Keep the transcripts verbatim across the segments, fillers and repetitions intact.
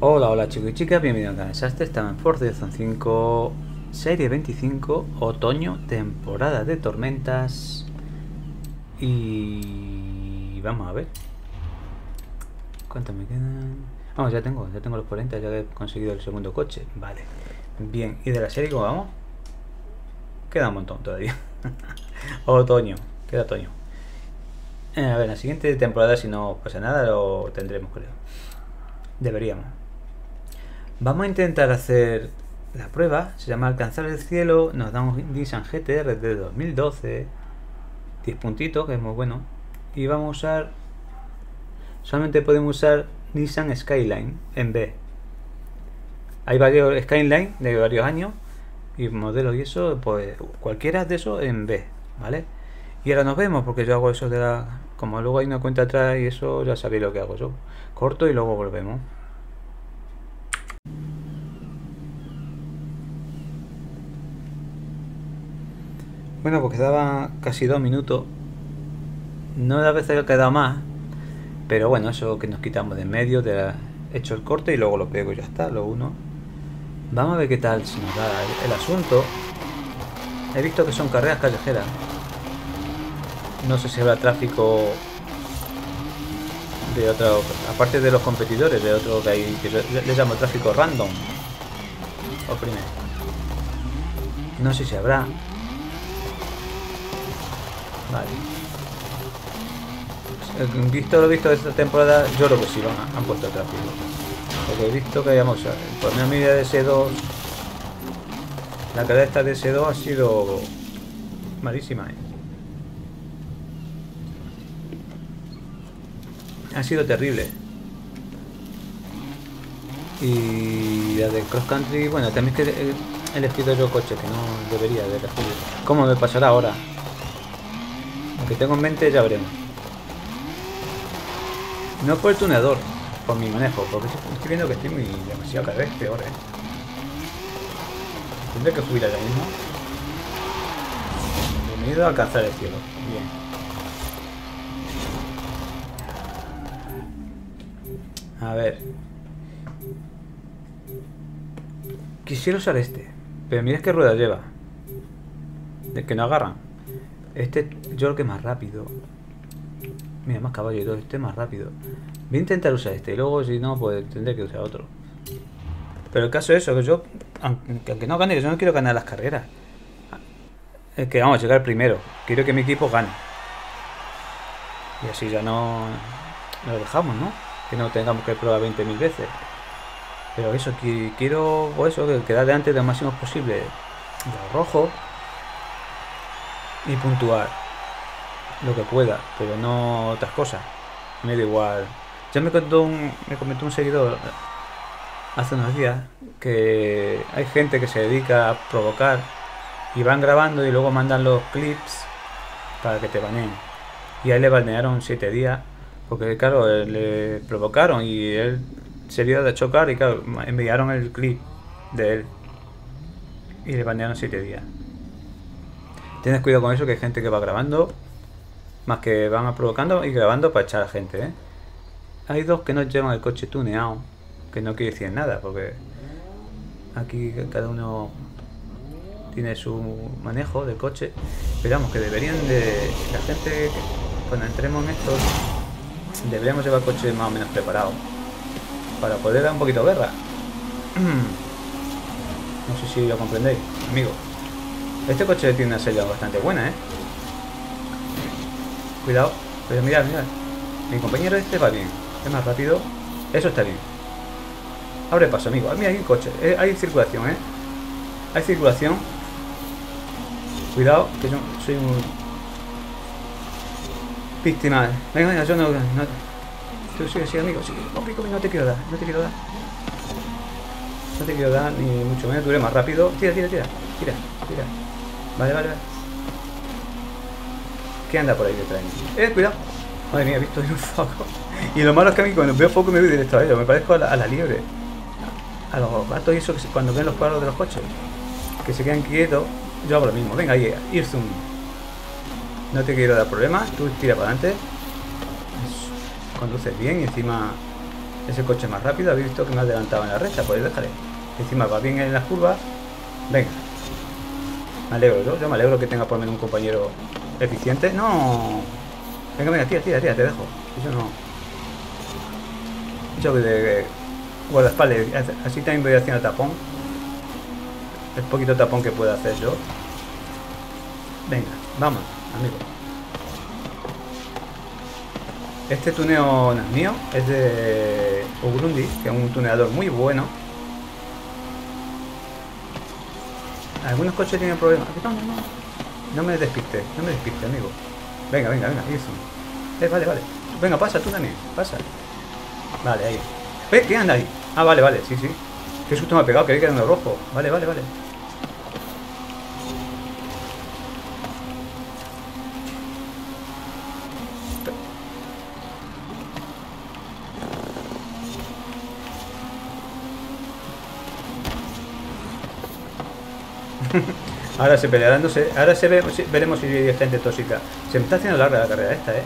Hola, hola chicos y chicas, bienvenidos al canal Desastre. Estamos en Forza Horizon cinco, serie veinticinco, otoño, temporada de tormentas. Y vamos a ver cuánto me quedan. Vamos, ya tengo, ya tengo los cuarenta, ya he conseguido el segundo coche. Vale, bien. ¿Y de la serie cómo vamos? Queda un montón todavía. Otoño, queda otoño. Eh, a ver, la siguiente temporada, si no pasa nada, lo tendremos, creo. Deberíamos. Vamos a intentar hacer la prueba. Se llama Alcanzar el cielo. Nos da un Nissan G T R de dos mil doce, diez puntitos, que es muy bueno. Y vamos a usar, solamente podemos usar Nissan Skyline en B. Hay varios Skyline de varios años y modelos y eso, pues cualquiera de esos en B, ¿vale? Y ahora nos vemos, porque yo hago eso de la... Como luego hay una cuenta atrás y eso, ya sabéis lo que hago yo. Corto y luego volvemos. Bueno, pues quedaba casi dos minutos. No a veces he quedado más, pero bueno, eso que nos quitamos de en medio, de la... hecho el corte y luego lo pego y ya está, lo uno. Vamos a ver qué tal se nos da el, el asunto. He visto que son carreras callejeras. No sé si habrá tráfico de otro, aparte de los competidores, de otro que hay, que le, le llamo tráfico random. Oprime. No sé si habrá. Vale. Visto lo visto de esta temporada, yo creo que sí van a, han puesto tráfico. Porque he visto que hayamos, por una medida de ese dos, la carrera esta de ese dos ha sido malísima, ¿eh? Ha sido terrible. Y la de cross country, bueno, también es que he elegido yo coche que no debería de elegir. ¿Cómo me pasará ahora? Aunque tengo en mente, ya veremos. No por el tuneador, por mi manejo, porque estoy viendo que estoy muy demasiado, cada vez peor, ¿eh? Tendré que subir allá mismo. Bienvenido a alcanzar el cielo. Bien. A ver. Quisiera usar este, pero mira qué rueda lleva. De que no agarran. Este yo creo que es más rápido. Mira, más caballo y todo. Este es más rápido. Voy a intentar usar este y luego si no, pues tendré que usar otro. Pero el caso es eso, que yo, aunque, aunque no gane, yo no quiero ganar las carreras. Es que vamos a llegar primero. Quiero que mi equipo gane. Y así ya no lo dejamos, ¿no? Que no tengamos que probar veinte mil veces. Pero eso, que quiero o eso, que quedar delante de lo máximo posible de los rojos y puntuar lo que pueda, pero no otras cosas. Me da igual. Ya me contó un, me comentó un seguidor hace unos días que hay gente que se dedica a provocar y van grabando y luego mandan los clips para que te baneen. Y a él le banearon siete días porque claro, le provocaron y él se vio de chocar y claro, enviaron el clip de él y le banearon siete días. Tienes cuidado con eso, que hay gente que va grabando más que van a provocando y grabando para echar a gente, ¿eh? Hay dos que no llevan el coche tuneado, que no quiere decir nada, porque aquí cada uno tiene su manejo del coche, pero vamos, que deberían de... La gente, que cuando entremos en estos, deberíamos llevar coches más o menos preparados para poder dar un poquito de guerra. No sé si lo comprendéis, amigos. Este coche tiene una selva bastante buena, ¿eh? Cuidado, pero mirad, mirad. Mi compañero este va bien, es más rápido. Eso está bien. Abre paso, amigo. Mira, hay un coche, eh, hay circulación, ¿eh? Hay circulación. Cuidado, que yo soy un víctima. Venga, venga, yo no... no... Tú sigue, sigue, amigo, sigue. Pico, no te quiero dar, no te quiero dar. No te quiero dar, ni mucho menos, tú eres más rápido. Tira, tira, tira, tira, tira. Vale, vale, vale. ¿Qué anda por ahí detrás? Eh, cuidado. Madre mía, he visto ahí un foco. Y lo malo es que a mí cuando veo foco me voy directo a ellos. Me parezco a la, a la liebre. A los gatos y eso, que se, cuando ven los cuadros de los coches, que se quedan quietos, yo hago lo mismo. Venga, ahí, ir zoom. No te quiero dar problemas, tú tira para adelante. Conduces bien y encima ese coche más rápido. Habéis visto que me ha adelantado en la recta, pues déjale. Encima va bien en las curvas. Venga. Me alegro, yo, yo me alegro que tenga por lo menos un compañero eficiente. No. Venga, venga, tira, tira, tira, te dejo. Eso no. Yo de guardaespaldas, así también voy haciendo tapón. El poquito tapón que puedo hacer yo. Venga, vamos, amigo. Este tuneo no es mío, es de Ogrundi, que es un tuneador muy bueno. Algunos coches tienen problemas. No, no, no. No me despiste, no me despiste, amigo. Venga, venga, venga, eso. Eh, vale, vale. Venga, pasa tú también, pasa. Vale, ahí. ¿Eh? ¿Qué anda ahí? Ah, vale, vale, sí, sí. Qué susto me ha pegado, creí que era uno rojo. Vale, vale, vale. Ahora se pelearán, no sé. Ahora se ve, veremos si hay gente tóxica. Se me está haciendo larga la carrera esta, eh.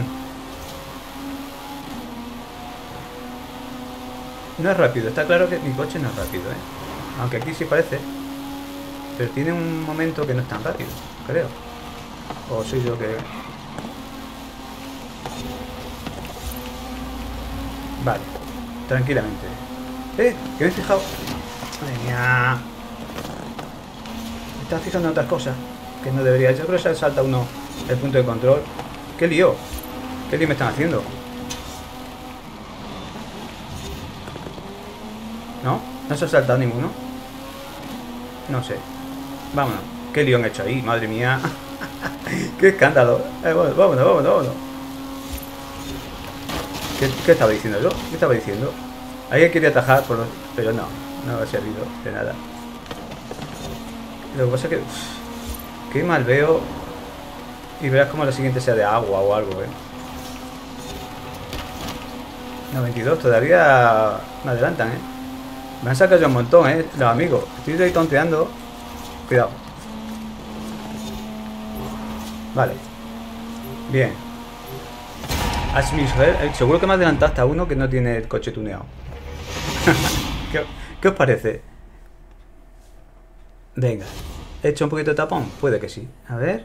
No es rápido, está claro que mi coche no es rápido, eh. Aunque aquí sí parece. Pero tiene un momento que no es tan rápido, creo. O soy yo que... Vale, tranquilamente. Eh, que me he fijado. Madre mía. Me estaba fijando en otras cosas que no debería. Yo creo que se salta uno el punto de control. ¿Qué lío? ¿Qué lío me están haciendo? ¿No? ¿No se ha saltado ninguno? No sé. Vámonos. ¿Qué lío han hecho ahí? Madre mía. ¡Qué escándalo! Eh, vámonos, vámonos, vámonos, vámonos. ¿Qué, ¿Qué estaba diciendo yo? ¿Qué estaba diciendo? Alguien quería atajar, por los... pero no. No ha servido de nada. Lo que pasa es que... Uff, qué mal veo. Y verás como la siguiente sea de agua o algo, ¿eh? noventa y dos, todavía me adelantan, ¿eh? Me han sacado ya un montón, ¿eh? Los amigos. Estoy ahí tonteando. Cuidado. Vale. Bien. Asmisher, seguro que me ha adelantado hasta uno que no tiene el coche tuneado. ¿Qué, ¿Qué os parece? Venga. ¿He hecho un poquito de tapón? Puede que sí. A ver.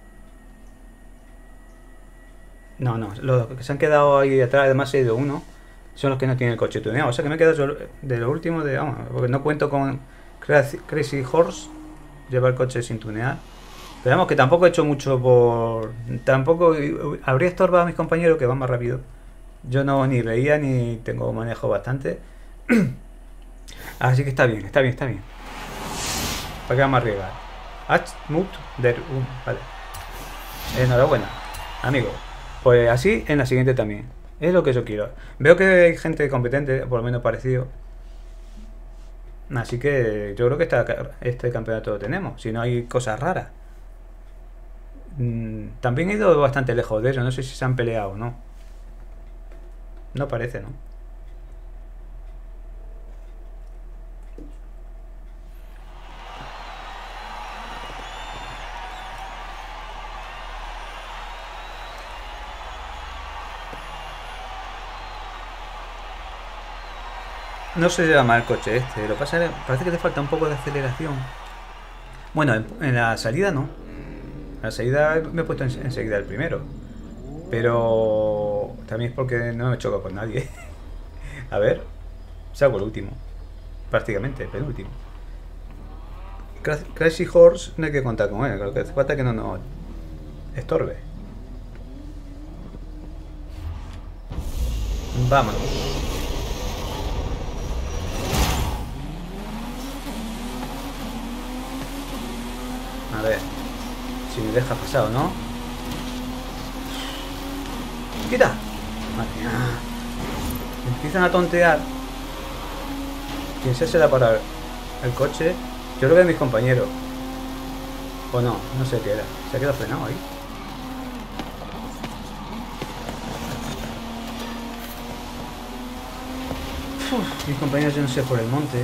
No, no. Los que se han quedado ahí atrás, además he ido uno. Son los que no tienen el coche tuneado. O sea que me he quedado de lo último de... Vamos, porque no cuento con Crazy Horse. Lleva el coche sin tunear. Pero vamos, que tampoco he hecho mucho por... Tampoco... Habría estorbado a mis compañeros que van más rápido. Yo no ni veía ni tengo manejo bastante. Así que está bien, está bien, está bien. Para que vamos a arriesgar. Achmut der un... Vale. Enhorabuena, amigo. Pues así en la siguiente también. Es lo que yo quiero. Veo que hay gente competente, por lo menos parecido. Así que yo creo que esta, este campeonato lo tenemos. Si no hay cosas raras. Mm, también he ido bastante lejos de ellos. No sé si se han peleado o no. No parece, ¿no? No se lleva mal el coche este. Lo que pasa es que parece que le falta un poco de aceleración. Bueno, en, en la salida no. En la salida me he puesto en, enseguida el primero. Pero también es porque no me choco con nadie. A ver. Salgo el último. Prácticamente, el penúltimo. Crazy Horse no hay que contar con él. Lo que hace falta es que no nos estorbe. Vámonos. A ver si me deja pasar o no. ¡Quita! Madre mía. Empiezan a tontear. ¿Quién se será para el coche? Yo creo que es mis compañeros. O no, no sé qué era. Se ha quedado frenado ahí. Uf, mis compañeros yo no sé por el monte.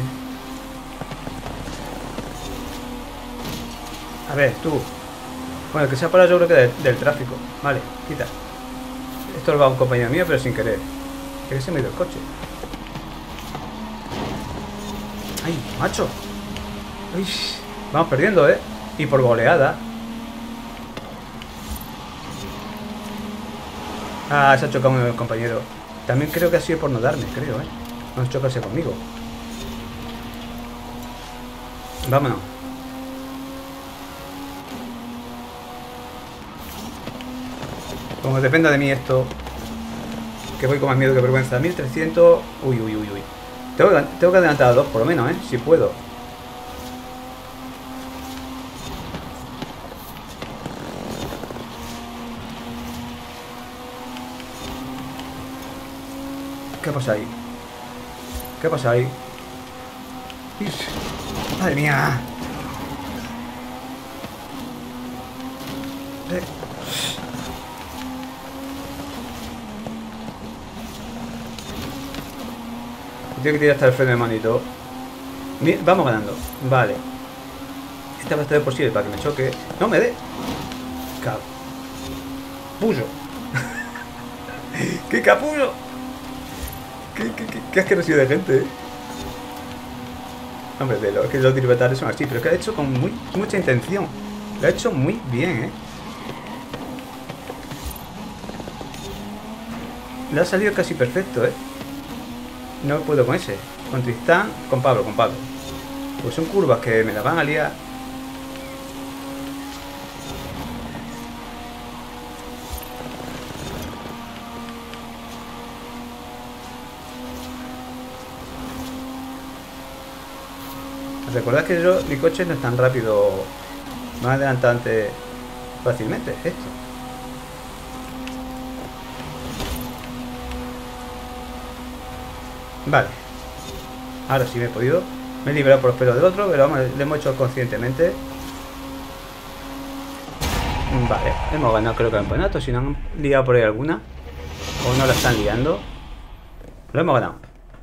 A ver, tú. Bueno, que se ha parado yo creo que de, del tráfico. Vale, quita. Esto lo va a un compañero mío, pero sin querer. Que se me ha ido el coche. ¡Ay, macho! Uy, vamos perdiendo, ¿eh? Y por goleada. Ah, se ha chocado uno de los compañeros. También creo que ha sido por no darme, creo, ¿eh? No chocarse conmigo. Vámonos. Como dependa de mí esto, que voy con más miedo que vergüenza. mil trescientos. Uy, uy, uy, uy. Tengo que, tengo que adelantar a dos por lo menos, ¿eh? Si puedo. ¿Qué pasa ahí? ¿Qué pasa ahí? ¡Madre mía! Eh. Tengo que tirar hasta el freno de manito. Vamos ganando. Vale. Esta va a estar posible para que me choque. ¡No me dé! ¡Capullo! ¡Qué capullo! ¿Qué, qué, qué, qué asquerosidad de gente, eh? Hombre, de lo, es que los diribetales son así, pero es que lo ha hecho con muy, mucha intención. Lo ha hecho muy bien, eh. Le ha salido casi perfecto, eh. No puedo con ese. Con Tristán, con Pablo, con Pablo. Pues son curvas que me las van a liar. Recordad que yo, mi coche no es tan rápido, más adelantante fácilmente, esto. Vale. Ahora sí me he podido. Me he librado por los pelos del otro, pero vamos, lo hemos hecho conscientemente. Vale, hemos ganado creo que el campeonato. Si no han liado por ahí alguna, o no la están liando, lo hemos ganado.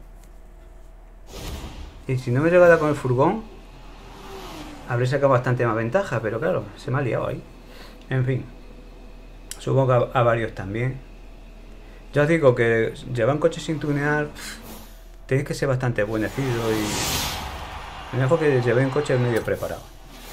Y si no me he llegado con el furgón, habré sacado bastante más ventaja, pero claro, se me ha liado ahí. En fin, supongo que a, a varios también. Ya os digo que llevar un coche sin tunear, tenéis que ser bastante buenecido y mejor que llevéis un coche medio preparado.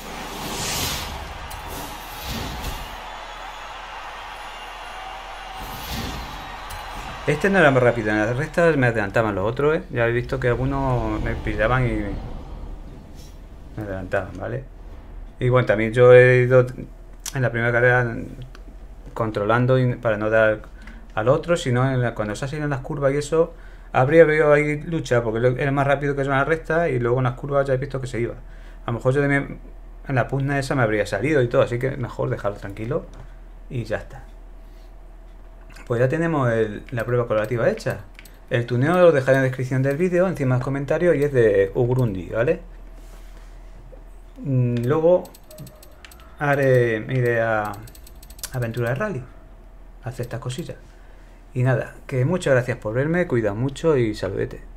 Este no era más rápido, en las rectas me adelantaban los otros, ¿eh? Ya he visto que algunos me pillaban y me adelantaban, ¿vale? Y bueno, también yo he ido en la primera carrera controlando para no dar al otro, sino en la, cuando se hacen en las curvas y eso, habría habido ahí lucha, porque era más rápido que yo en la recta y luego en las curvas ya he visto que se iba. A lo mejor yo también en la pugna esa me habría salido y todo, así que mejor dejarlo tranquilo y ya está. Pues ya tenemos el, la prueba colaborativa hecha. El tuneo lo dejaré en la descripción del vídeo, encima del comentario, y es de Ugrundi, ¿vale? Luego haré, me iré a Aventura de Rally, a hacer estas cosillas. Y nada, que muchas gracias por verme, cuida mucho y saludete.